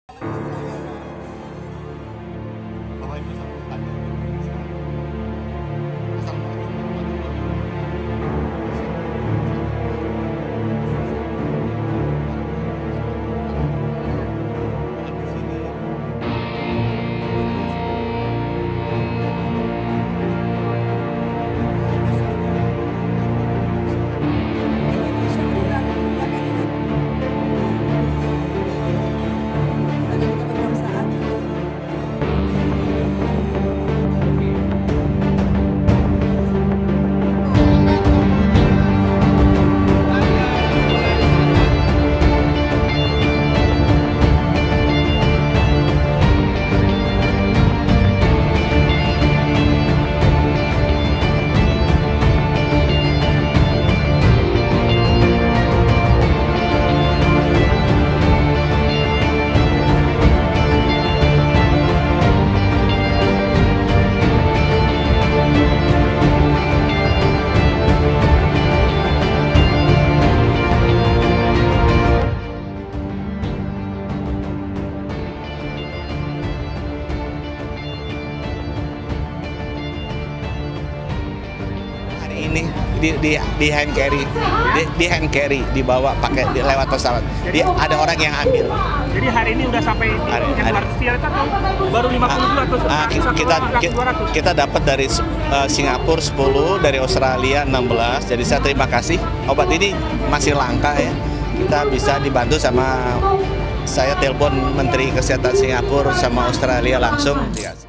Bapak Ibu sambutan. Assalamualaikum warahmatullahi ini di hand carry dibawa pakai lewat pesawat. Ada orang yang ambil. Jadi hari ini udah sampai di Hartistiar atau baru 50 atau kita dapat dari Singapura 10, dari Australia 16. Jadi saya terima kasih. Obat ini masih langka ya. Kita bisa dibantu sama saya telepon Menteri Kesehatan Singapura sama Australia langsung.